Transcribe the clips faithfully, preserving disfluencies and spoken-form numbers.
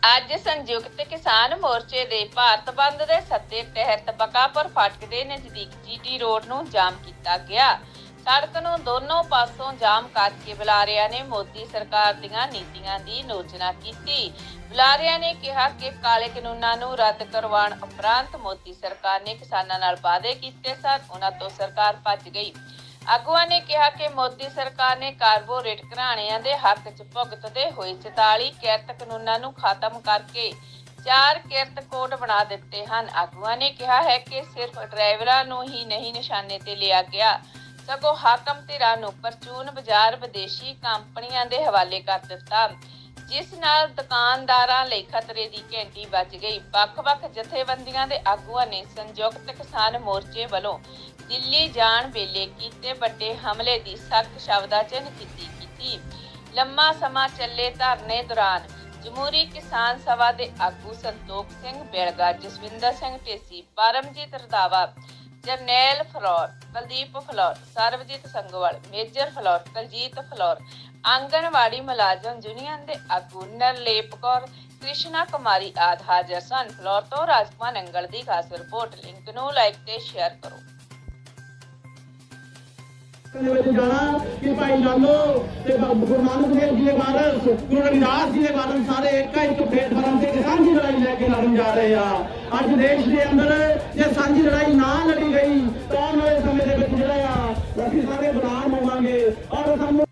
ਅੱਜ ਸੰਯੁਕਤ ਕਿਸਾਨ ਮੋਰਚੇ ਦੇ ਭਾਰਤ ਬੰਦ ਦੇ ਸੱਦੇ ਤਹਿਤ ਬਕਾਪੁਰ ਫਾਟਕ ਦੇ ਨਜ਼ਦੀਕ ਜੀਟੀ ਰੋਡ ਨੂੰ ਜਾਮ ਕੀਤਾ ਗਿਆ। सड़क नूं दोनों पासों जाम करके बुलारिया ने मोदी सरकार दीआं नीतियां दी आलोचना की। बुलारिया ने कहा कि काले कानूनां नूं रद्द करवाउण उपरंत मोदी सरकार ने किसानां नाल वादे कीते सन, उन्हां तों सरकार भज गई। आगुआं ने कहा कि मोदी सरकार ने कारबोरेट घराणियां दे हक च भुगतदे होए चौताली किरत कानूनां नूं खत्म करके चार किरत कोड बना दिते हैं। आगुआं ने कहा है कि सिर्फ ड्राइवरां नूं ही नहीं निशाने ते लिया गया, सगों हाकम धिरां नूं परचून बाजार विदेशी कंपनियां दे हवाले कर दिता, जिस नाल दुकानदारां लई खतरे दी घंटी बज गई। वख-वख जथेबंदियां दे आगुआं ने संयुक्त किसान मोर्चे वल्लों दिल्ली जाण वेले कीते वड्डे हमले दी सख्त शब्दाचन कीती। लंबा समा चले धरने दौरान जमहूरी किसान सभा के आगू संतोख सिंह बेलगा, जसविंदर सिंह ढेसी, परमजीत रंधावा, जरनैल फलौर, कुलदीप फलौर, सरबजीत संगोवाल, मेजर फलौर, कुलजीत फलौर, आंगनवाड़ी मुलाजम यूनियन के आगू नरलेप कौर, कृष्णा कुमारी आदि हाजर सन। फलौर तो राजकुमार नंगल की खास रिपोर्ट। लिंक नूं लाइक ते शेयर करो। जाना कि भाई लालो ते गुरु नानक देव जी वारस, गुरु रविदास जी वारस सारे एक एक प्लेटफार्म से सांझी लड़ाई लेके लड़न जा रहे हैं। अज देश के अंदर जे सांझी लड़ाई ना लड़ी गई तो आने वाले समय दे विच जिहड़ा आ असीं सारे गुलाम होवांगे और सानूं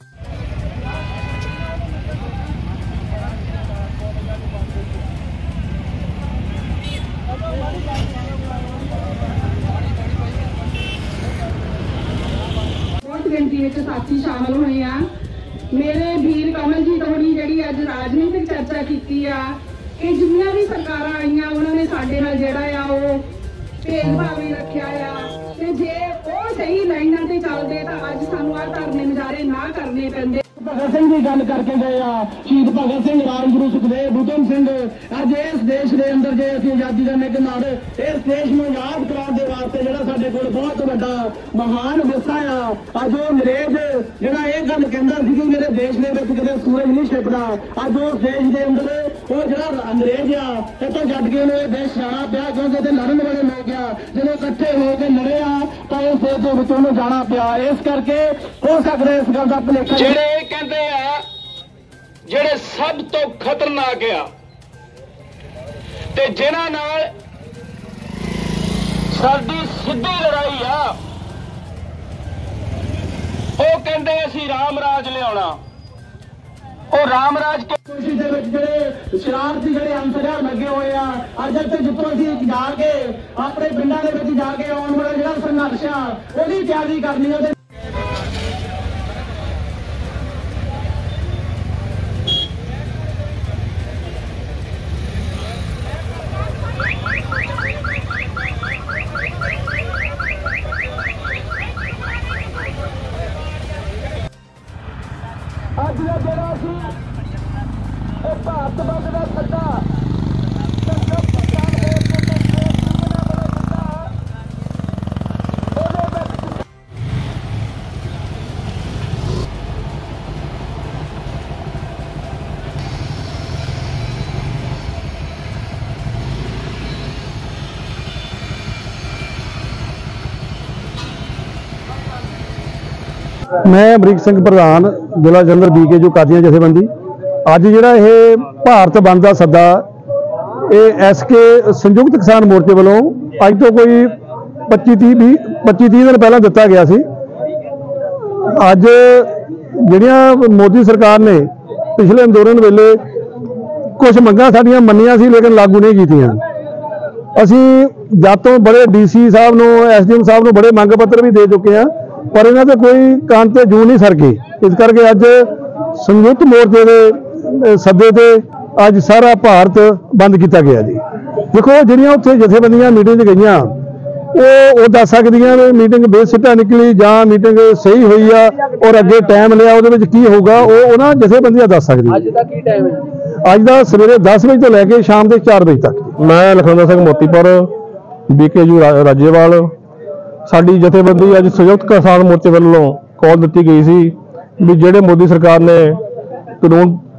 गिनती साथी शामिल हुए हैं। मेरे वीर कमल जी तोड़ी जी अज राजनीतिक चर्चा की कि जिन्नियां भी सरकार आईयां उन्होंने साडे नाल जिहड़ा आ वो भेदभाव ही रखिया आ ते जे वो सही लाइनां ते चलदे तां अज सानूं आ धरने मुजाहरे ना करने पैंदे। भगत सिंह की गल करके गए आ, शहीद भगत सिंह, राजगुरु सुखदेव, उधम सिंह। अज इस देश के अंदर जे असीं आजादी का निक नाड़ इस देश में याद कराने के वास्ते जिहड़ा साडे कोल बहुत बड़ा महान विरसा आ। अज वो अंग्रेज जिहड़ा ये गल कहंदा सी कि मेरे देश के विच किते सूरज नहीं छिपदा, अज उस देश के अंदर वो जिहड़ा अंग्रेज आ इतों छड्ड के उन्हें देश जाना पिया क्योंकि इत्थे लड़न वाले लोग आ जो इकट्ठे होकर लड़े आ तो इस देश के विचों उन्हें जाना पिया। इस करके हो सकदा इस गल दा भुलेखा कहते हैं जेड़े सब तो खतरनाक आ ते जिन्हां नाल साडी सीधी लड़ाई आ वो कहते असीं राम राज लियाउणा। ਉਹ ਰਾਮ ਰਾਜ ਕੇ ਕੋਸ਼ਿਸ਼ ਦੇ ਵਿੱਚ ਜਿਹੜੇ ਸ਼ਰਾਰਤੀ ਜਿਹੜੇ ਅੰਸਰ ਲੱਗੇ ਹੋਏ ਆ ਅੱਜ ਇੱਥੇ ਜਿੱਥੋਂ ਅਸੀਂ ਜਾ ਕੇ ਆਪਣੇ ਪਿੰਡਾਂ ਦੇ ਵਿੱਚ ਜਾ ਕੇ ਆਉਣ ਵਾਲਾ ਜਿਹੜਾ ਸੰਘਰਸ਼ ਆ ਉਹਦੀ ਤਿਆਰੀ ਕਰਨੀ ਉਹਦੇ ਅੱਜ ਦਾ ਜਿਹੜਾ ਸੀ ਇਹ ਭਾਰਤ ਬੰਦ ਦਾ ਸੱਦਾ मैं अमरीक सिंह प्रधान जिला जलंधर बी के जो कादियां जथेबंदी अज जिहड़ा ये भारत बंद का सद्दा ये एस के संयुक्त किसान मोर्चे वालों अज तो कोई पच्ची तीह भी पच्ची तीह दिन पहला दिता गया सी। अज जिहड़ियां मोदी सरकार ने पिछले अंदोलन वेले कुछ मंगां साडियां मन्नियां सी लेकिन लागू नहीं कीतियां। असीं जद तो बड़े डी सी साहब नूं एस डी एम साहब नूं बड़े मंग पत्र भी दे चुके हैं पर इन्हां ते कोई कान ते जू नहीं सरकी। इस करके अज संयुक्त मोर्चे के सद्दे ते अज सारा भारत बंद किया गया जी। देखो जिहड़ियां उत्थे जथेबंदियां मीटिंग गईयां वो दस सकदियां मीटिंग बेसिटा निकली जां मीटिंग सही हुई आ और अगे टाइम लिया उहदे विच की होगा वो उन्हां जथेबंदियां दस सकदी। अज दा की टाइम है? अज दा सवेरे दस बजे तो लैके शाम के चार बजे तक। मैं लखविंदर सिंह मोतीपुर बीकेयू राजेवाल साडी जथेबंदी अज संयुक्त किसान मोर्चे वालों कॉल दी गई सी भी जेडे मोदी सरकार ने कानून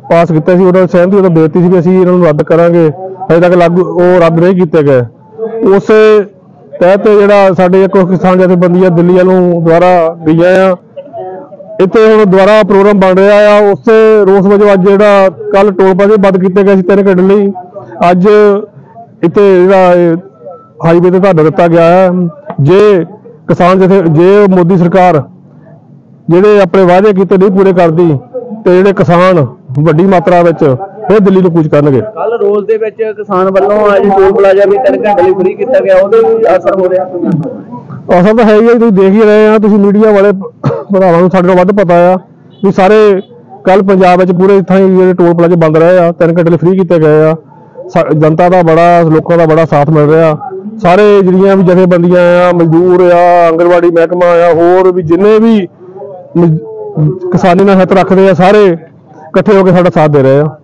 ਪਾਸ ਕੀਤੇ ਸੀ, ਉਹਨਾਂ ਸਹਿਮਤੀ ਉਦੋਂ ਬੇਨਤੀ ਸੀ ਵੀ ਅਸੀਂ ਇਹਨਾਂ ਨੂੰ ਰੱਦ ਕਰਾਂਗੇ, ਅਜੇ ਤੱਕ ਲਾਗੂ ਉਹ ਰੱਦ ਨਹੀਂ ਕੀਤੇ ਗਏ। ਉਸੇ ਤਹਿਤ ਜਿਹੜਾ ਸਾਡੇ ਇੱਕ ਕਿਸਾਨ ਜਥੇਬੰਦੀਆਂ ਦਿੱਲੀ ਵੱਲੋਂ ਦੁਆਰਾ ਗਈਆਂ ਆ, ਇੱਥੇ ਹੁਣ ਦੁਬਾਰਾ ਪ੍ਰੋਗਰਾਮ ਬਣ ਰਿਹਾ ਆ। ਉਸੇ ਰੋਸ ਵਜੋਂ ਅੱਜ ਜਿਹੜਾ ਕੱਲ ਟੋਲ ਪਲਾਜ਼ੇ ਬੰਦ ਕੀਤੇ ਗਏ ਸੀ ਤਿੰਨ ਘੰਟੇ ਲਈ, ਅੱਜ ਇੱਥੇ ਜਿਹੜਾ ਹਾਈਵੇ ਤੇ ਧਰਨਾ ਦਿੱਤਾ ਗਿਆ ਹੈ। ਜੇ ਕਿਸਾਨ ਜਥੇ ਜੇ ਮੋਦੀ ਸਰਕਾਰ ਜਿਹੜੇ ਆਪਣੇ ਵਾਅਦੇ ਕੀਤੇ ਨਹੀਂ ਪੂਰੇ ਕਰਦੀ ਤੇ ਜਿਹੜੇ ਕਿਸਾਨ ਵੱਡੀ ਮਾਤਰਾ ਵਿੱਚ ਫਿਰ ਦਿੱਲੀ ਨੂੰ ਕੂਚ ਕਰਨਗੇ। ਕੱਲ ਰੋਜ਼ ਦੇ ਵਿੱਚ ਕਿਸਾਨ ਵੱਲੋਂ ਅੱਜ ਟੋਲ ਪਲਾਜ਼ਾ ਵੀ ਤਿੰਨ ਘੰਟੇ ਲਈ ਫ੍ਰੀ ਕੀਤਾ ਗਿਆ, ਉਹਦੇ ਵੀ ਅਸਰ ਹੋ ਰਿਹਾ? ਅਸਲ ਤਾਂ ਹੈ ਹੀ ਹੈ, ਤੁਸੀਂ ਦੇਖ ਹੀ ਰਹੇ ਆ, ਤੁਸੀਂ ਮੀਡੀਆ ਵਾਲੇ ਭਰਾਵਾਂ ਨੂੰ ਸਾਡੇ ਨਾਲੋਂ ਵੱਧ ਪਤਾ ਆ ਵੀ ਸਾਰੇ ਕੱਲ ਪੰਜਾਬ ਵਿੱਚ ਪੂਰੇ ਥਾਂ ਹੀ ਜਿਹੜੇ ਟੋਲ ਪਲਾਜ਼ੇ ਬੰਦ ਰਹੇ ਆ, ਤਿੰਨ ਘੰਟੇ ਲਈ ਫ੍ਰੀ ਕੀਤੇ ਗਏ ਆ। ਜਨਤਾ ਦਾ ਬੜਾ ਲੋਕਾਂ ਦਾ ਬੜਾ ਸਾਥ ਮਿਲ ਰਿਹਾ। ਸਾਰੇ ਜਿਹੜੀਆਂ ਵੀ ਜਥੇਬੰਦੀਆਂ ਆ, ਮਜ਼ਦੂਰ ਆ, ਆਂਗਣਵਾੜੀ ਮਹਿਕਮਾ ਆ, ਹੋਰ ਵੀ ਜਿੰਨੇ ਵੀ ਕਿਸਾਨੀ ਨਾਲ ਹੱਥ ਰੱਖਦੇ ਆ, ਸਾਰੇ ਇਕੱਠੇ ਹੋ ਕੇ ਸਾਡਾ ਸਾਥ ਦੇ ਰਹੇ ਆ।